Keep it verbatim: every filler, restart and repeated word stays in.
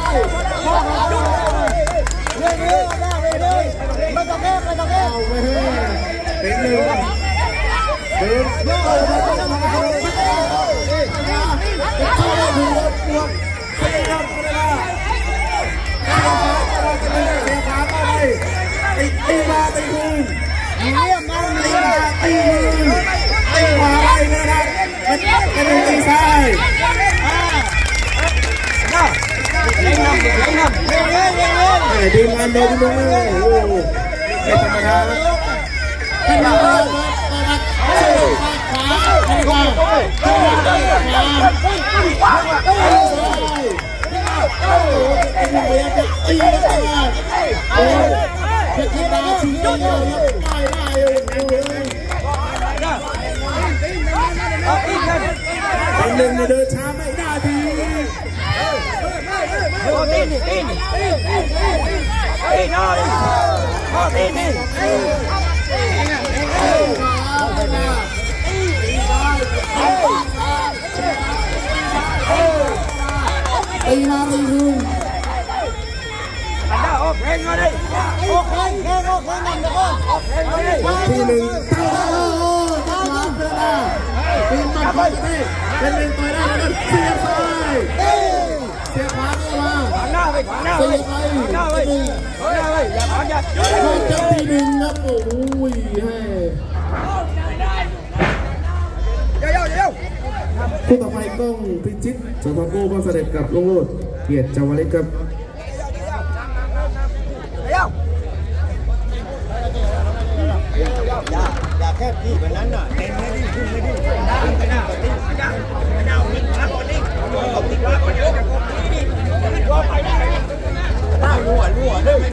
เรื่อยๆเรื่อยๆไม่ต้องแก้ไม่ต้องแก้เอาไปเฮ้ยเป็นหนึ่งเป็นโย่มาจะทำอะไรกันเฮ้ยเข้าไปดูรถปวดเสียครับเวลาเสียขาไปตีตีมาตีมือเยี่ยมมากตีมาตีมือตีขวาไปเลยนะเป็นเป็นตีซ้ายเล่นน้ำเล่นน้ำเล่นเล่นเล่นเล่นดีมันโดนโดนเลยโอ้ไม่ธรรมดาขึ้นมาเลยขวาขวาขวาขวาโอ้ยพยายามจะตีกันโอ้ยเพชรดาชิงได้เลยได้ได้เป็นหนึ่งเดินช้าไม่ได้ดีโอ้ตีนตีนตีนตีนหน่อยโอ้ตีนตีนตีมาตีคืนอันนั้นโอ้เพลงมาดิโอ้เพลงเพลงโอ้เพลงมันเดี๋ยวก่อนโอ้เพลงมาดิทีหนึ่งตั้งโอ้ตั้งรับเลยนะตีมันไปดิเป็นหนึ่งต่อยได้แล้วเสียไปเสียขวาเข้ามาขวาหน้าไปขวาหน้าไปขวาหน้าไปขวาหน้าไปอย่าขวาอย่าเจ้าทีหนึ่งครับโอ้ยให้เดี๋ยวเดี๋ยวคู่ต่อไปต้องพิจิตรสทโก้บ้านเสด็จกับลุงโรดเกียรติเจ้าวลิกครับอย่าแค่พี่แบบนั้นน่ะเต็มไม่ดิ้นขึ้นไม่ดิ้นไปหน้าไปดิ้นไปหน้าไปหน้าวิ่งมาก่อนดิ้นเอาติดมาก่อนเยอะจากคนนี้ดิ้นไปได้รั่วรั่วด้วย